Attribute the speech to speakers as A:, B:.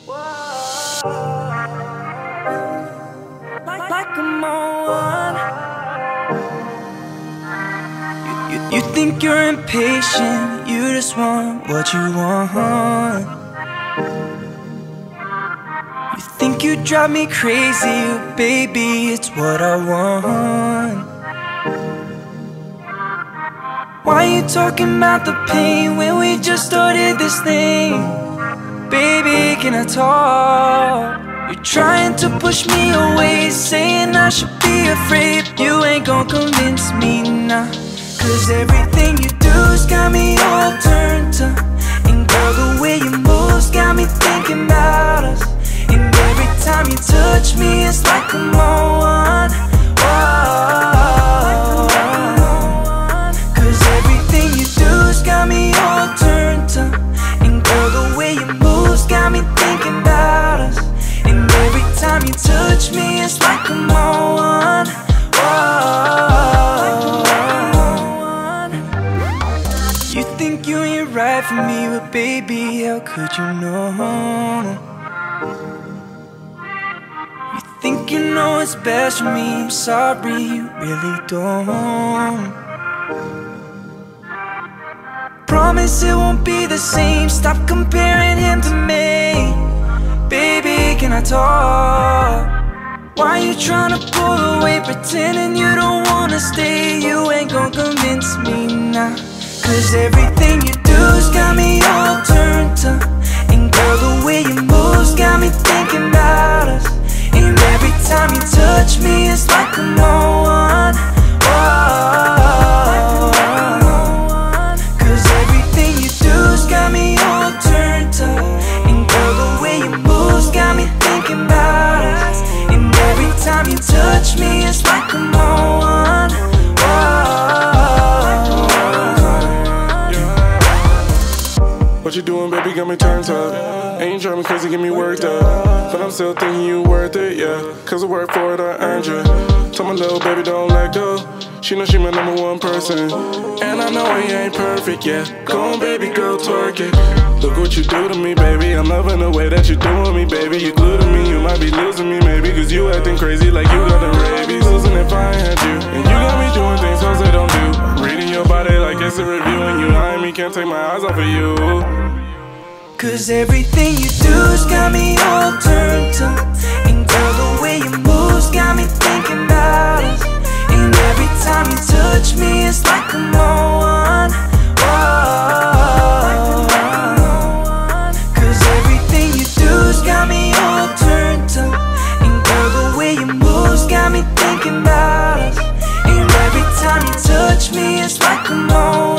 A: Like I'm on. You think you're impatient, you just want what you want. You think you drive me crazy, baby, it's what I want. Why you talking about the pain when we just started this thing? Baby, can I talk? You're trying to push me away, saying I should be afraid. You ain't gon' convince me now, cause everything you do's got me all turned up. And girl, the way you move's got me thinking about us. And every time you touch me, it's like I'm on one. Cause everything you do's got me all turned up. And girl, the way you move's got me thinking about us. And every time you touch me, it's like I'm on one. You think you ain't right for me, but baby, how could you know? You think you know what's best for me, I'm sorry, you really don't. Promise it won't be the same, stop comparing him to me. Baby, can I talk? Why you tryna pull away, pretending you don't wanna stay? You ain't gon' convince me now, cause everything you do's got me all turned up. And girl, the way you move's got me thinking about us. And every time you touch me, it's like I'm on one. Cause everything you do's got me all turned up. And girl, the way you move's got me thinking about us. And every time you touch me, it's like I'm on one.
B: What you doing, baby, got me turned up. Ain't driving me crazy, get me worked up. But I'm still thinking you worth it, yeah. Cause I worked for it, I earned you. Told my little baby don't let go. She know she my #1 person. And I know he ain't perfect, yeah. Go on, baby, go twerk it. Look what you do to me, baby. I'm loving the way that you doing me, baby. You glue to me, you might be losing me, maybe. Cause you acting crazy like you got the rabies. Losing if I ain't had you. And you got me doing things hoes they don't do. Reading your body like it's a review. And you eyeing me, can't take my eyes off of you.
A: Cause everything you do's got me all turned up. And girl, the way you move's got me thinking about us. And every time you touch me, it's like I'm on one. Cause everything you do's got me all turned up. And girl, the way you move's got me thinking about us. And every time you touch me, it's like I'm on one.